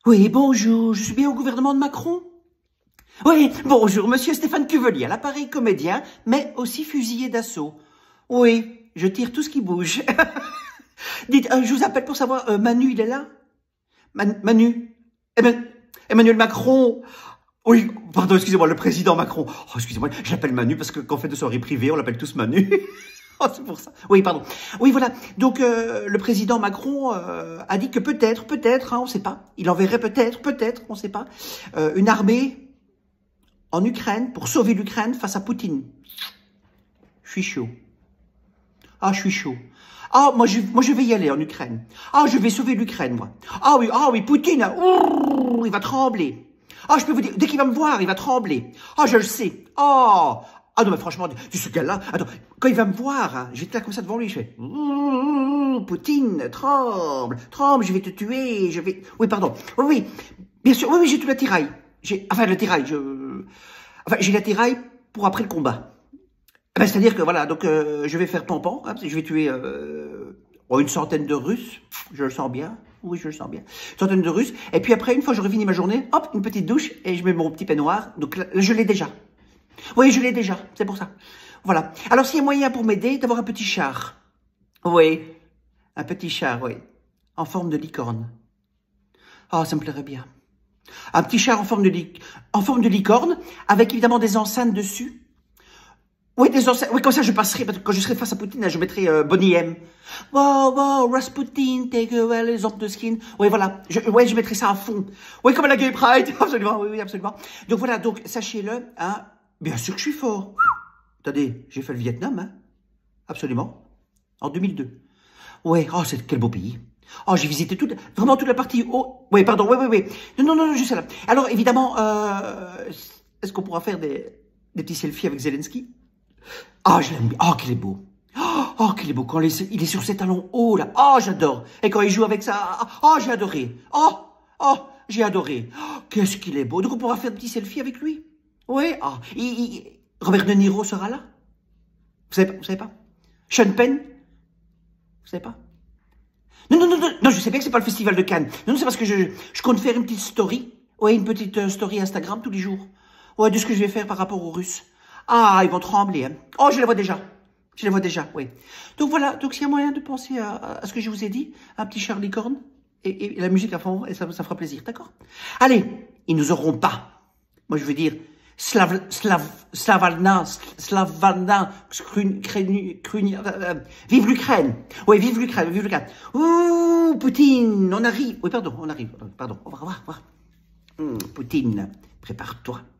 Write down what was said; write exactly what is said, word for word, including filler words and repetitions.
Oui, bonjour, je suis bien au gouvernement de Macron? Oui, bonjour, monsieur Stéphane Cuvelier, à l'appareil comédien, mais aussi fusillé d'assaut. Oui, je tire tout ce qui bouge. Dites, euh, je vous appelle pour savoir, euh, Manu, il est là? Man- Manu? Emma- Emmanuel Macron? Oui, pardon, excusez-moi, le président Macron. Oh, excusez-moi, je l'appelle Manu parce que quand on fait de soirées privées, on l'appelle tous Manu. Oh, c'est pour ça. Oui, pardon. Oui, voilà. Donc, euh, le président Macron euh, a dit que peut-être, peut-être, hein, on ne sait pas, il enverrait peut-être, peut-être, on ne sait pas, euh, une armée en Ukraine pour sauver l'Ukraine face à Poutine. Je suis chaud. Ah, je suis chaud. Ah, moi je, moi, je vais y aller en Ukraine. Ah, je vais sauver l'Ukraine, moi. Ah oui, ah oui, Poutine, ouh, il va trembler. Ah, je peux vous dire, dès qu'il va me voir, il va trembler. Ah, je le sais. Ah, ah non, mais franchement, ce gars-là, attends, quand il va me voir, hein, je vais être là comme ça devant lui, je fais, ouh, Poutine, tremble, tremble, je vais te tuer, je vais... Oui, pardon. Oui, oui, bien sûr, oui, oui, j'ai tout l'attirail. J'ai, enfin, l'attirail, je... Enfin, j'ai l'attirail pour après le combat. Ben, c'est-à-dire que voilà, donc euh, je vais faire pampan, hein, je vais tuer euh, oh, une centaine de Russes, je le sens bien, oui je le sens bien, une centaine de Russes, et puis après, une fois que j'aurai fini ma journée, hop, une petite douche, et je mets mon petit peignoir, donc là, je l'ai déjà. Oui, je l'ai déjà, c'est pour ça. Voilà. Alors s'il y a moyen pour m'aider, d'avoir un petit char. Oui, un petit char, oui, en forme de licorne. Ah, ça me plairait bien. Un petit char en forme de, li en forme de licorne, avec évidemment des enceintes dessus. Oui, des enceintes. Oui, comme ça, je passerai, quand je serai face à Poutine, là, je mettrai euh, Bonnie M. Wow, wow, Rasputin, take away les hommes de skin. Oui, voilà. Je, ouais, je mettrai ça à fond. Oui, comme à la Gay Pride. Absolument, oui, oui, absolument. Donc voilà, donc, sachez-le, hein. Bien sûr que je suis fort. Attendez, j'ai fait le Vietnam, hein. Absolument. En deux mille deux. Ouais, oh, c'est quel beau pays. Oh, j'ai visité toute, vraiment toute la partie haut. Oui, pardon, oui, oui, oui. Non, non, non, juste là. Alors, évidemment, euh, est-ce qu'on pourra faire des, des petits selfies avec Zelensky? Ah, oh, je l'aime bien. Oh, qu'il est beau. Oh, oh qu'il est beau. Quand il est, il est sur ses talons hauts, là. Oh, j'adore. Et quand il joue avec ça, oh, j'ai adoré. Oh, oh, j'ai adoré. Oh, qu'est-ce qu'il est beau. Donc, on pourra faire un petit selfie avec lui. Oui. Oh, il, il, Robert De Niro sera là. Vous savez pas? Vous savez pas? Sean Penn? Vous savez pas? Non, non, non, non, non, je sais bien que c'est pas le festival de Cannes. Non, non, c'est parce que je, je compte faire une petite story. Ouais, une petite euh, story Instagram tous les jours. Ouais, de ce que je vais faire par rapport aux Russes. Ah, ils vont trembler, hein. Oh, je les vois déjà. Je les vois déjà, oui. Donc voilà, donc s'il y a moyen de penser à, à ce que je vous ai dit, un petit Charlie Corne et, et la musique à fond, et ça, ça fera plaisir, d'accord? Allez, ils nous auront pas. Moi, je veux dire, Slav, Slav, Slavalna, Slavalna, Kruni, Kruni, euh, vive l'Ukraine. Oui, vive l'Ukraine, vive l'Ukraine. Ouh, Poutine, on arrive. Oui, pardon, on arrive. Pardon, on va voir, voir. Hum, Poutine, prépare-toi.